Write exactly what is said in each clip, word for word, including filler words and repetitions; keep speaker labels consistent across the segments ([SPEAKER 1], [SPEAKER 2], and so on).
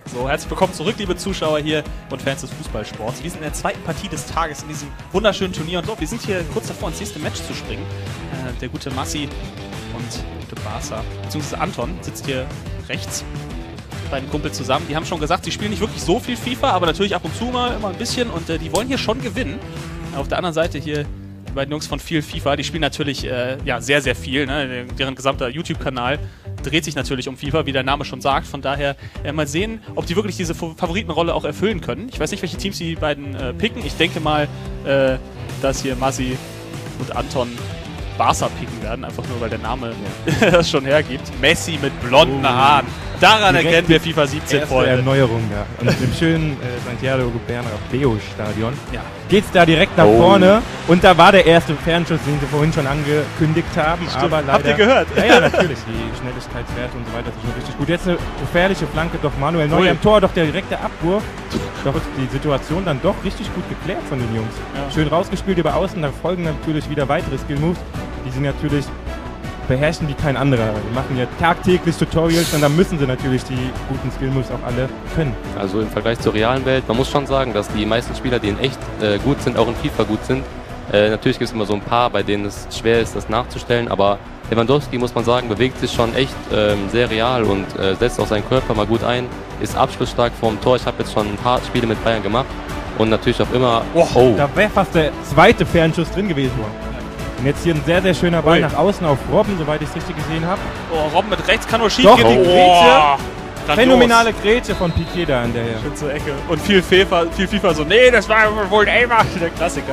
[SPEAKER 1] So, herzlich willkommen zurück, liebe Zuschauer hier und Fans des Fußballsports. Wir sind in der zweiten Partie des Tages in diesem wunderschönen Turnier. Und so, wir sind hier kurz davor, ins nächste Match zu springen. Äh, der gute Massi und der gute Barca, beziehungsweise Anton, sitzt hier rechts. Die beiden Kumpel zusammen. Die haben schon gesagt, sie spielen nicht wirklich so viel FIFA, aber natürlich ab und zu mal immer ein bisschen. Und äh, die wollen hier schon gewinnen. Auf der anderen Seite hier die beiden Jungs von viel FIFA, die spielen natürlich äh, ja, sehr, sehr viel. Ne? Deren gesamter YouTube-Kanal dreht sich natürlich um FIFA, wie der Name schon sagt. Von daher äh, mal sehen, ob die wirklich diese Favoritenrolle auch erfüllen können. Ich weiß nicht, welche Teams die beiden äh, picken. Ich denke mal, äh, dass hier Massi und Anton Barca picken werden, einfach nur, weil der Name ja. das schon hergibt. Messi mit blonden oh. Haaren. Daran Direkt erkennen wir FIFA siebzehn, Freunde.
[SPEAKER 2] Erneuerung, ja. Und im schönen äh, Santiago Bernabéu Stadion
[SPEAKER 1] ja.
[SPEAKER 2] geht's da direkt nach oh. vorne. Und da war der erste Fernschuss, den sie vorhin schon angekündigt haben.
[SPEAKER 1] Stimmt.
[SPEAKER 2] Aber leider,
[SPEAKER 1] habt ihr gehört?
[SPEAKER 2] Ja, ja, natürlich. Die Schnelligkeitswerte und so weiter sind schon richtig gut. Jetzt eine gefährliche Flanke, doch Manuel Neuer im Tor, doch der direkte Abwurf. Doch ist die Situation dann doch richtig gut geklärt von den Jungs. Ja. Schön rausgespielt über außen, da folgen natürlich wieder weitere Skill-Moves. Die sind natürlich, beherrschen die kein anderer. Die machen ja tagtäglich Tutorials und dann müssen sie natürlich die guten Skill-Moves auch alle können.
[SPEAKER 3] Also im Vergleich zur realen Welt, man muss schon sagen, dass die meisten Spieler, die in echt äh, gut sind, auch in FIFA gut sind. Äh, natürlich gibt es immer so ein paar, bei denen es schwer ist, das nachzustellen, aber Lewandowski, muss man sagen, bewegt sich schon echt ähm, sehr real und äh, setzt auch seinen Körper mal gut ein, ist abschlussstark vorm Tor. Ich habe jetzt schon ein paar Spiele mit Bayern gemacht und natürlich auch immer...
[SPEAKER 2] Oh, oh. Da wäre fast der zweite Fernschuss drin gewesen. Und jetzt hier ein sehr, sehr schöner Ball Ui. nach außen auf Robben, soweit ich es richtig gesehen habe.
[SPEAKER 1] Oh, Robben mit rechts kann nur schief
[SPEAKER 2] Doch,
[SPEAKER 1] gehen.
[SPEAKER 2] die
[SPEAKER 1] Oh.
[SPEAKER 2] Grätsche. Phänomenale Grätsche von Piqué da an der hier.
[SPEAKER 1] Schön zur Ecke. Und viel FIFA, viel FIFA so, nee, das war wohl ein Elfer. Der Klassiker.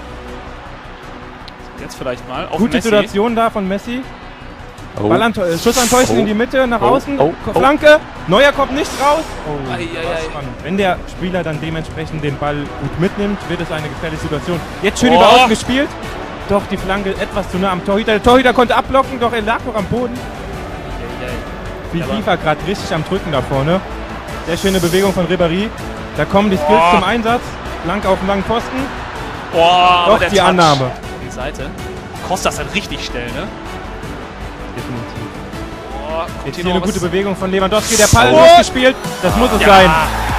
[SPEAKER 1] Jetzt vielleicht mal auf
[SPEAKER 2] Gute
[SPEAKER 1] Messi.
[SPEAKER 2] Situation da von Messi.
[SPEAKER 3] Oh.
[SPEAKER 2] Ball an, Schuss antäuschen oh. in die Mitte, nach
[SPEAKER 3] oh.
[SPEAKER 2] außen.
[SPEAKER 3] Oh. Oh.
[SPEAKER 2] Neuer Neuer kommt nicht raus. Oh.
[SPEAKER 1] Ei, ei, ei.
[SPEAKER 2] Wenn der Spieler dann dementsprechend den Ball gut mitnimmt, wird es eine gefährliche Situation. Jetzt schön
[SPEAKER 1] oh.
[SPEAKER 2] über außen gespielt. Doch die Flanke etwas zu nah am Torhüter. Der Torhüter konnte abblocken, doch er lag noch am Boden. Wie FIFA gerade richtig am Drücken da vorne. Sehr schöne Bewegung von Ribéry. Da kommen die Skills oh. zum Einsatz. Blank auf dem langen Posten.
[SPEAKER 1] Oh,
[SPEAKER 2] doch die Touch. Annahme.
[SPEAKER 1] Die Seite. Kostas dann richtig schnell, ne?
[SPEAKER 2] Definitiv.
[SPEAKER 1] Oh,
[SPEAKER 2] Jetzt hier, hier eine gute Bewegung von Lewandowski. Der Ball
[SPEAKER 1] oh.
[SPEAKER 2] losgespielt. Das muss es
[SPEAKER 1] ja.
[SPEAKER 2] sein.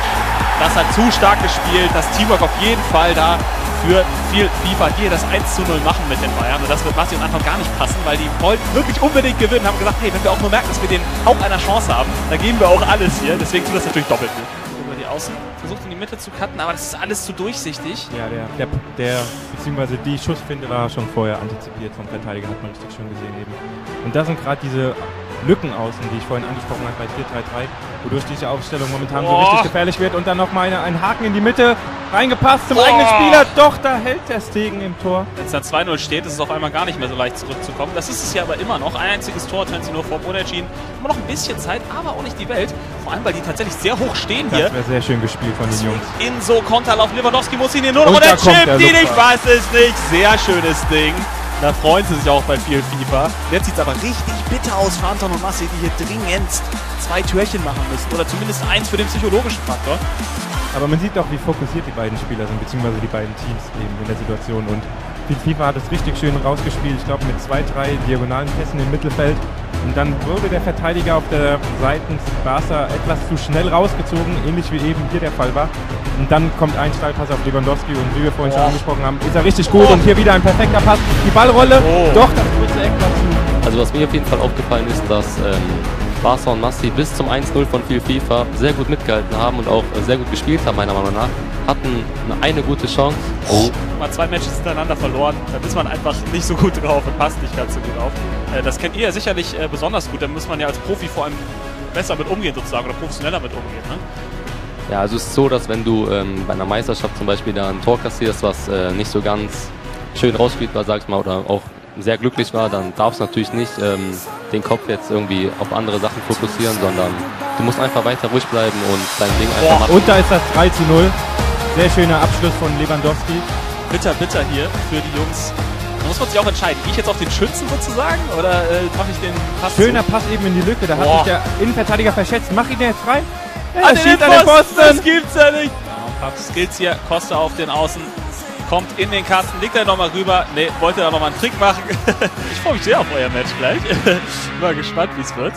[SPEAKER 1] Das hat zu stark gespielt. Das Teamwork auf jeden Fall da für viel FIFA, die das eins zu null machen mit den Bayern. Und das wird Massi und Anton gar nicht passen, weil die wollten wirklich unbedingt gewinnen. Haben gesagt, hey, wenn wir auch nur merken, dass wir den Hauch einer Chance haben, dann geben wir auch alles hier. Deswegen tut das natürlich doppelt gut. Über die Außen versucht in die Mitte zu cutten, aber das ist alles zu durchsichtig.
[SPEAKER 2] Ja, der, der, der beziehungsweise die Schussfinte war schon vorher antizipiert vom Verteidiger, hat man richtig schön gesehen eben. Und da sind gerade diese Lücken außen, die ich vorhin angesprochen habe bei vier drei drei, wodurch diese Aufstellung momentan oh. so richtig gefährlich wird. Und dann nochmal eine, ein Haken in die Mitte, reingepasst zum oh. eigenen Spieler. Doch, da hält der Stegen im Tor.
[SPEAKER 1] Wenn es dann zwei null steht, ist es auf einmal gar nicht mehr so leicht zurückzukommen. Das ist es ja aber immer noch. Ein einziges Tor, trennen sie nur vor Unentschieden. Immer noch ein bisschen Zeit, aber auch nicht die Welt. Vor allem, weil die tatsächlich sehr hoch stehen hier.
[SPEAKER 2] Das wäre sehr schön gespielt von den Jungs.
[SPEAKER 1] In so Konterlauf. Lewandowski muss ihn hier nur noch und, und er chippt ihn. Ich weiß es nicht. Sehr schönes Ding. Da freuen sie sich auch bei viel FIFA. Jetzt sieht es aber richtig bitter aus für Anton und Massi, die hier dringend zwei Türchen machen müssen. Oder zumindest eins für den psychologischen Faktor.
[SPEAKER 2] Aber man sieht doch, wie fokussiert die beiden Spieler sind, beziehungsweise die beiden Teams eben in der Situation. Und FIFA hat es richtig schön rausgespielt. Ich glaube, mit zwei, drei diagonalen Pässen im Mittelfeld. Und dann wurde der Verteidiger auf der Seite Barca etwas zu schnell rausgezogen, ähnlich wie eben hier der Fall war. Und dann kommt ein Steilpass auf Lewandowski und wie wir vorhin oh. schon angesprochen haben, ist er richtig gut. Oh. Und hier wieder ein perfekter Pass. Die Ballrolle, oh. doch, das kurze Eck dazu.
[SPEAKER 3] Also was mir auf jeden Fall aufgefallen ist, dass ähm, Barca und Massi bis zum eins null von viel FIFA sehr gut mitgehalten haben und auch äh, sehr gut gespielt haben, meiner Meinung nach. Hatten eine, eine gute Chance.
[SPEAKER 1] Oh. Mal zwei Matches hintereinander verloren, da ist man einfach nicht so gut drauf und passt nicht ganz so gut auf. Äh, das kennt ihr ja sicherlich äh, besonders gut, da muss man ja als Profi vor allem besser mit umgehen sozusagen oder professioneller mit umgehen, ne?
[SPEAKER 3] Ja, also es ist so, dass wenn du ähm, bei einer Meisterschaft zum Beispiel da ein Tor kassierst, was äh, nicht so ganz schön rausspielt war, sag ich mal, oder auch sehr glücklich war, dann darfst du natürlich nicht ähm, den Kopf jetzt irgendwie auf andere Sachen fokussieren, sondern du musst einfach weiter ruhig bleiben und dein Ding einfach
[SPEAKER 2] oh,
[SPEAKER 3] machen.
[SPEAKER 2] Und da ist das drei zu null. Sehr schöner Abschluss von Lewandowski.
[SPEAKER 1] Bitter, bitter hier für die Jungs. Da muss man sich auch entscheiden. Gehe ich jetzt auf den Schützen sozusagen oder äh, mache ich den Pass
[SPEAKER 2] Schöner
[SPEAKER 1] zu?
[SPEAKER 2] Pass eben in die Lücke. Da
[SPEAKER 1] Boah.
[SPEAKER 2] hat sich der Innenverteidiger verschätzt. Mach ihn jetzt frei.
[SPEAKER 1] Er ah, schießt an den Posten. Das gibt's ja nicht. Ja, Skills hier. Costa auf den Außen. Kommt in den Kasten. Legt er nochmal rüber. Ne, wollte da nochmal einen Trick machen. Ich freue mich sehr auf euer Match gleich. Bin mal gespannt, wie es wird.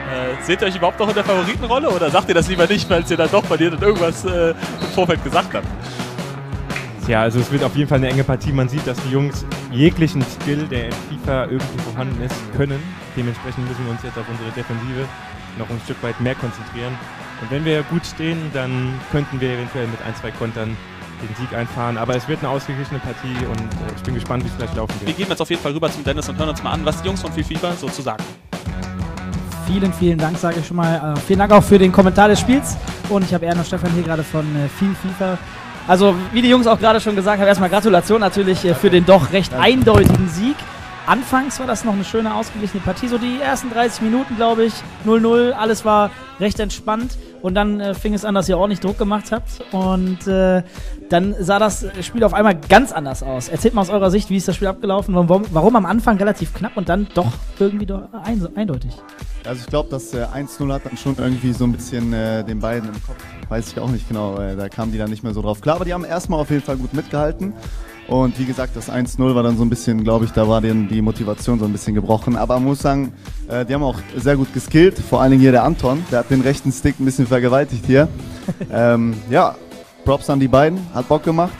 [SPEAKER 1] Äh, seht ihr euch überhaupt noch in der Favoritenrolle oder sagt ihr das lieber nicht, weil ihr dann doch verliert und irgendwas äh, im Vorfeld gesagt habt?
[SPEAKER 2] Ja, also es wird auf jeden Fall eine enge Partie. Man sieht, dass die Jungs jeglichen Skill, der in FIFA irgendwie vorhanden ist, können. Dementsprechend müssen wir uns jetzt auf unsere Defensive noch ein Stück weit mehr konzentrieren. Und wenn wir gut stehen, dann könnten wir eventuell mit ein, zwei Kontern den Sieg einfahren. Aber es wird eine ausgeglichene Partie und äh, ich bin gespannt, wie es gleich laufen wird.
[SPEAKER 1] Wir gehen jetzt auf jeden Fall rüber zum Dennis und hören uns mal an, was die Jungs von FIFA so zu sagen.
[SPEAKER 4] Vielen, vielen Dank, sage ich schon mal. Äh, vielen Dank auch für den Kommentar des Spiels. Und ich habe Erno Stefan hier gerade von äh, viel FIFA. Also, wie die Jungs auch gerade schon gesagt haben, erstmal Gratulation natürlich äh, für den doch recht eindeutigen Sieg. Anfangs war das noch eine schöne, ausgeglichene Partie. So die ersten dreißig Minuten, glaube ich, null null. Alles war recht entspannt. Und dann äh, fing es an, dass ihr ordentlich Druck gemacht habt. Und äh, dann sah das Spiel auf einmal ganz anders aus. Erzählt mal aus eurer Sicht, wie ist das Spiel abgelaufen? Warum, warum am Anfang relativ knapp und dann doch irgendwie doch ein, eindeutig?
[SPEAKER 5] Also ich glaube, das äh, eins null hat dann schon irgendwie so ein bisschen äh, den beiden im Kopf. Weiß ich auch nicht genau, äh, da kamen die dann nicht mehr so drauf klar. Aber die haben erstmal auf jeden Fall gut mitgehalten. Und wie gesagt, das eins null war dann so ein bisschen, glaube ich, da war denen die Motivation so ein bisschen gebrochen. Aber man muss sagen, äh, die haben auch sehr gut geskillt. Vor allen Dingen hier der Anton, der hat den rechten Stick ein bisschen vergewaltigt hier. ähm, ja, Props an die beiden, hat Bock gemacht.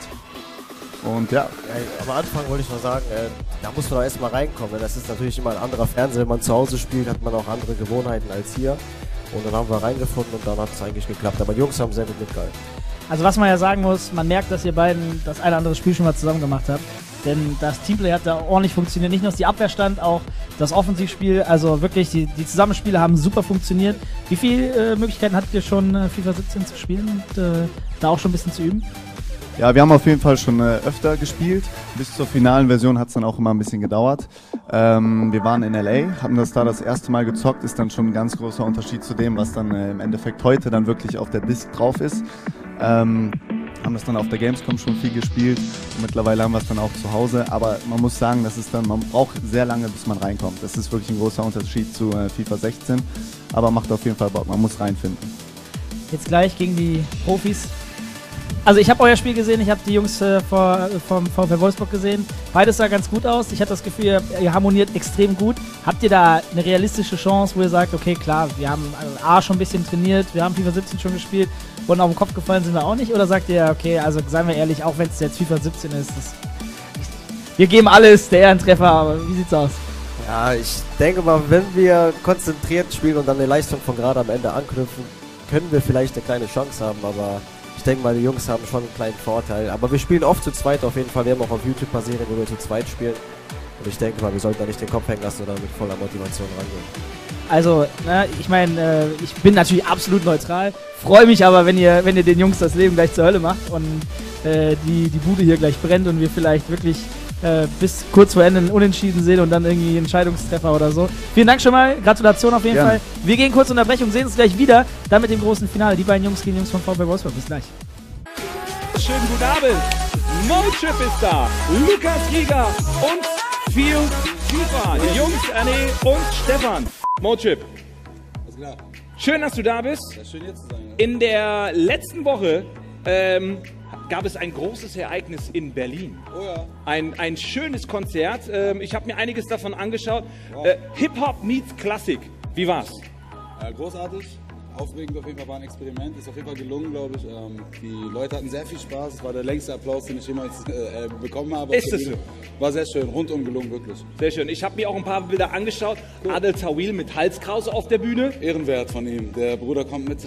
[SPEAKER 5] Und ja.
[SPEAKER 6] ja. Am Anfang wollte ich noch sagen, äh, da muss man auch erstmal reinkommen. Das ist natürlich immer ein anderer Fernseher. Wenn man zu Hause spielt, hat man auch andere Gewohnheiten als hier. Und dann haben wir reingefunden und dann hat es eigentlich geklappt. Aber die Jungs haben sehr gut mitgehalten.
[SPEAKER 4] Also was man ja sagen muss, man merkt, dass ihr beiden das eine oder andere Spiel schon mal zusammen gemacht habt. Denn das Teamplay hat da ordentlich funktioniert. Nicht nur die Abwehrstand, auch das Offensivspiel. Also wirklich, die, die Zusammenspiele haben super funktioniert. Wie viele äh, Möglichkeiten hattet ihr schon, äh, FIFA siebzehn zu spielen und äh, da auch schon ein bisschen zu üben?
[SPEAKER 5] Ja, wir haben auf jeden Fall schon äh, öfter gespielt. Bis zur finalen Version hat es dann auch immer ein bisschen gedauert. Ähm, wir waren in L A, haben das da das erste Mal gezockt. Ist dann schon ein ganz großer Unterschied zu dem, was dann äh, im Endeffekt heute dann wirklich auf der Disc drauf ist. Ähm, haben das dann auf der Gamescom schon viel gespielt. Und mittlerweile haben wir es dann auch zu Hause. Aber man muss sagen, das ist dann, man braucht sehr lange, bis man reinkommt. Das ist wirklich ein großer Unterschied zu äh, FIFA sechzehn. Aber macht auf jeden Fall Bock, man muss reinfinden.
[SPEAKER 4] Jetzt gleich gegen die Profis. Also ich habe euer Spiel gesehen, ich habe die Jungs äh, vor, vom VfL Wolfsburg gesehen. Beides sah ganz gut aus. Ich hatte das Gefühl, ihr, ihr harmoniert extrem gut. Habt ihr da eine realistische Chance, wo ihr sagt, okay, klar, wir haben also A schon ein bisschen trainiert, wir haben FIFA siebzehn schon gespielt und auf den Kopf gefallen sind wir auch nicht? Oder sagt ihr, okay, also seien wir ehrlich, auch wenn es jetzt FIFA siebzehn ist, das, wir geben alles, der Ehrentreffer, aber wie sieht's aus?
[SPEAKER 6] Ja, ich denke mal, wenn wir konzentriert spielen und dann eine Leistung von gerade am Ende anknüpfen, können wir vielleicht eine kleine Chance haben, aber ich denke mal, die Jungs haben schon einen kleinen Vorteil. Aber wir spielen oft zu zweit auf jeden Fall. Wir haben auch auf YouTube ein paar Serien, wo wir zu zweit spielen. Und ich denke mal, wir sollten da nicht den Kopf hängen lassen oder mit voller Motivation rangehen.
[SPEAKER 4] Also, ne, ich meine, äh, ich bin natürlich absolut neutral. Freue mich aber, wenn ihr, wenn ihr den Jungs das Leben gleich zur Hölle macht und äh, die, die Bude hier gleich brennt und wir vielleicht wirklich äh, bis kurz vor Ende einen Unentschieden sehen und dann irgendwie einen Entscheidungstreffer oder so. Vielen Dank schon mal, Gratulation auf jeden
[SPEAKER 5] Gerne.
[SPEAKER 4] Fall. Wir gehen kurz Unterbrechung, sehen uns gleich wieder, dann mit dem großen Finale. Die beiden Jungs gegen Jungs von VfL Wolfsburg. Bis gleich.
[SPEAKER 7] Schönen guten Abend. Mochip ist da, Lukas Giga und viel FIFA. Die Jungs, Anne und Stefan. Mochip. Schön, dass du da bist.
[SPEAKER 8] Ja, schön hier zu sein. Ja.
[SPEAKER 7] In der letzten Woche ähm, gab es ein großes Ereignis in Berlin.
[SPEAKER 8] Oh ja.
[SPEAKER 7] Ein, ein schönes Konzert. Ähm, ich habe mir einiges davon angeschaut.
[SPEAKER 8] Wow.
[SPEAKER 7] Äh, Hip-Hop meets Klassik. Wie war's?
[SPEAKER 8] Ja, großartig. Aufregend auf jeden Fall, war ein Experiment. Ist auf jeden Fall gelungen, glaube ich. Ähm, die Leute hatten sehr viel Spaß. Es war der längste Applaus, den ich jemals äh, bekommen habe.
[SPEAKER 7] Ist es so?
[SPEAKER 8] War sehr schön, rundum gelungen, wirklich.
[SPEAKER 7] Sehr schön. Ich habe mir auch ein paar Bilder angeschaut. Adel Tawil mit Halskrause auf der Bühne.
[SPEAKER 8] Ehrenwert von ihm. Der Bruder kommt mit